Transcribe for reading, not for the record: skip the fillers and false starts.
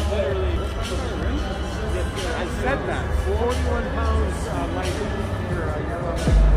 literally. I said that. 41 pounds lighter for your